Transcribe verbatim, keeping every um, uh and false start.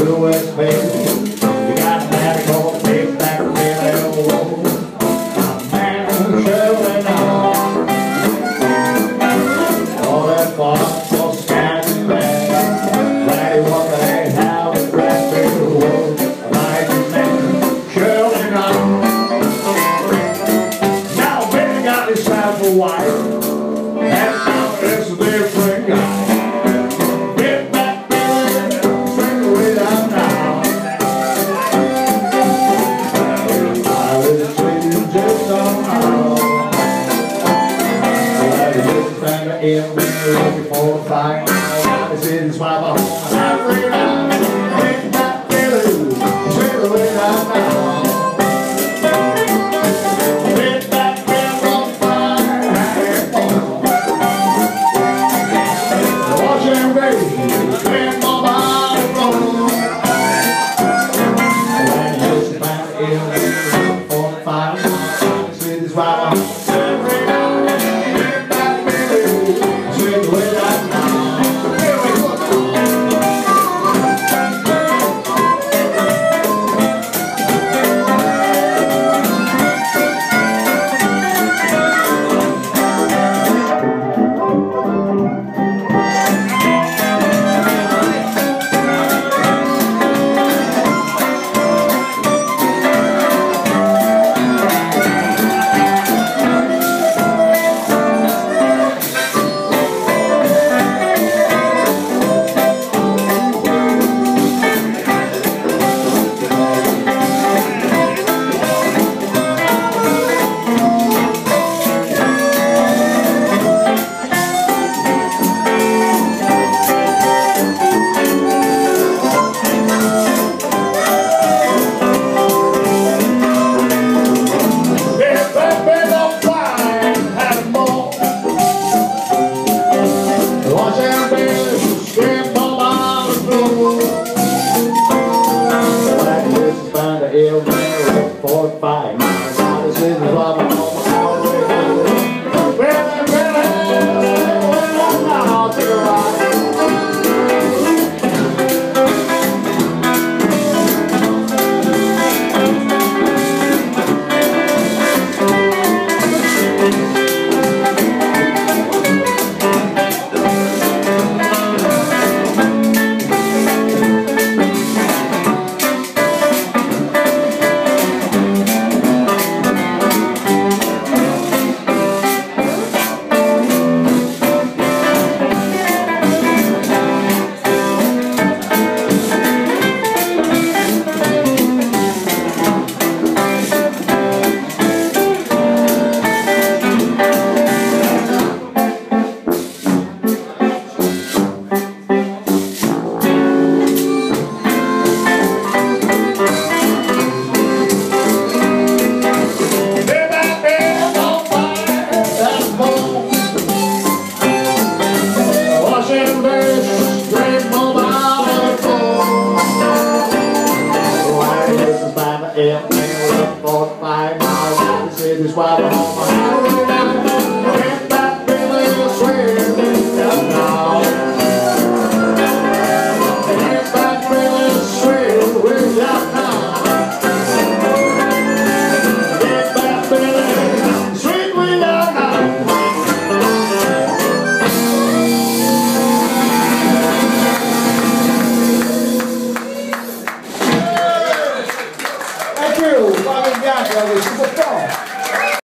the west bay. You got that cold face back to the road. A man shoveling on. All that box will stand there. Daddy, what they have is right through the world. A mighty man shoveling on. Now Benny got himself a wife. And now it's a different guy. Get back, baby, sing the way down now. I was sleeping just somehow. I just found the end, looking for a fight. I said, it's my home. Halfway down, get back, baby, sing the way down now. Four, five.